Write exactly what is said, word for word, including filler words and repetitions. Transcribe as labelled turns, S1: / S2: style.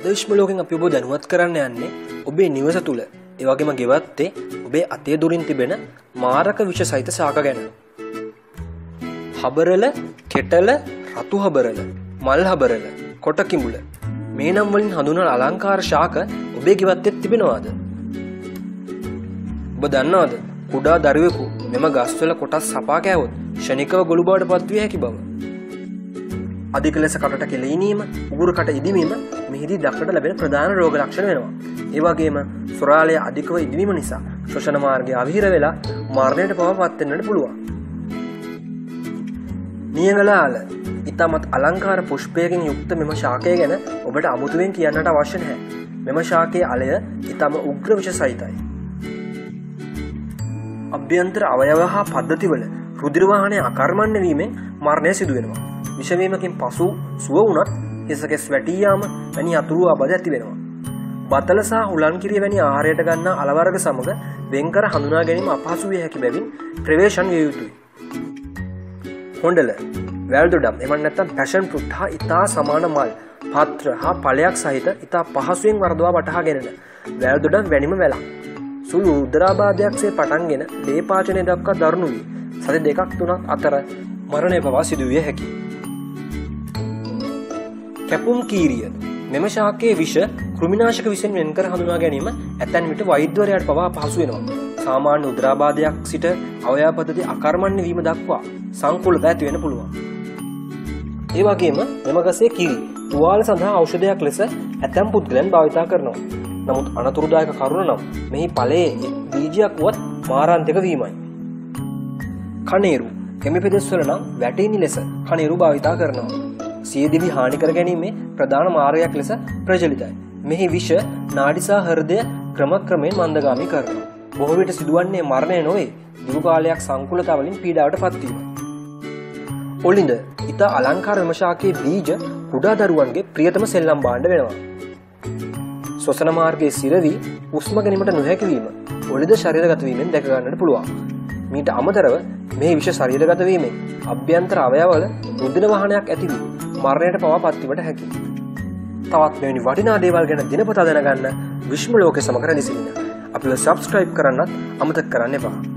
S1: අද විශ්ව ලෝකෙන් අපි ඔබ දැනුවත් කරන්න යන්නේ ඔබේ නිවස තුල ඒ වගේම ගෙවත්තේ ඔබේ අතේ දුරින් තිබෙන මාරක විෂ සහිත ශාක ගැන. හබරල, කෙටල, රතු හබරල, මල් හබරල, කොට කිඹුල මේ නම් වලින් හඳුන්වන අලංකාර ශාක ඔබේ ගෙවත්තේ තිබෙනවද? ඔබ දන්නවද කුඩා දරුවෙකු මෙම ගස්වල කොටස් සපා කෑවොත් ෂණිකව ගොළු බවට පත්විය හැකි බව? අධික ලෙස කටට කෙලීනීම, උගුරු කට ඉදිමීම මෙහිදී දක්නට ලැබෙන ප්‍රධාන රෝග ලක්ෂණ වෙනවා. ඒ වගේම සොරාලය අධිකව ඉදිවීම නිසා ශ්වසන මාර්ගය අවහිර වෙලා මරණයට පවා පත් වෙන්නට පුළුවන්. නියඟලාල ඊටමත් අලංකාර පුෂ්පයකින් යුක්ත මෙම ශාකය ගැන ඔබට අමුතුවෙන් කියන්නට අවශ්‍ය නැහැ. මෙම ශාකයේ අලය ඊටම උග්‍ර විෂ සහිතයි. අභ්‍යන්තර අවයව හා පද්ධතිවල රුධිර වාහනය අකර්මණ්‍ය වීමෙන් මරණය සිදු වෙනවා. විෂ වීමකින් පසු සුව වුණත් හිසකෙස් වැටී යාම වැනි අතුරු ආබාධ ඇති වෙනවා. බතල සහ හුලංකිරිය වැනි ආහාරයට ගන්නා අලවර්ග සමග වෙන්කර හඳුනා ගැනීම අපහසු විය හැකි බැවින් ප්‍රවේශම් විය යුතුයි. හොඬල, වැල්දොඩම් එමන් නැත්නම් පැෂන් ෆෘට් හා ඉතා සමාන මල්, පත්‍ර හා ඵලයක් සහිත ඉතා පහසුවෙන් වර්ධවා වටහා ගැනෙන වැල්දොඩම් වැනිම වැලක්. සුළු උදරාබාධයක්සේ පටන්ගෙන ලේ පාචනය දක්වා දරුණු වී සති දෙකක් තුනක් අතර මරණය පවා සිදු විය හැකියි. කැපුම් කීරිය මෙම ශාකයේ විෂ කෘමිනාශක විෂෙන් වෙන්කර හඳුනා ගැනීම ඇතැන් විට වෛද්‍යවරයාට පවා අපහසු වෙනවා. සාමාන්‍ය උදරාබාධයක් සිට අවයව පද්ධති අකර්මණ්‍ය වීම දක්වා සංකූලතා ඇති වෙන්න පුළුවන්. ඒ වගේම මෙම ගසේ කිරි තුවාල සඳහා ඖෂධයක් ලෙස ඇතැම් පුද්ගලයන් භාවිතා කරනවා. නමුත් අනතුරුදායක කරුණ නම් මෙහි ඵලයේ බීජයක් වුවත් මාරාන්තික වීමයි. කණේරු එමෙ පෙදෙස්වල නම් වැටෙනි ලෙස කණේරු භාවිතා කරනවා. සියදිවි හානි කර ගැනීමේ ප්‍රධාන මාර්ගයක් ලෙස ප්‍රචලිතයි. මෙහි විෂ නාඩි සහ හෘදය ක්‍රමක්‍රමයෙන් මන්දගාමී කරනවා. බොහෝ විට සිදුවන්නේ මරණය නොවේ, දිගු කාලයක් සංකූලතා වලින් පීඩාවට පත්වීම. ඔලින්ද ඊට අලංකාර මෙම ශාකයේ බීජ කුඩා දරුවන්ගේ ප්‍රියතම සෙල්ලම් භාණ්ඩ වෙනවා. ශ්වසන මාර්ගයේ සිරවි උස්ම ගැනීමට නොහැකි වීම ඔලිද ශරීරගත වීමෙන් දැක ගන්නට පුළුවන්. මීට අමතරව මේ විෂ ශරීරගත වීමෙන් අභ්‍යන්තර අවයවවල රුධිර වහනයක් ඇති වී මරණයට පවා පත්වීමට හැකියි. තවත් මෙවැනි වටිනා දේවල් ගැන දිනපතා දැනගන්න විශ්ව ලෝකයේ සමග රැඳී සිටින්න අපිව සබ්ස්ක්‍රයිබ් කරන්නත් අමතක කරන්න එපා.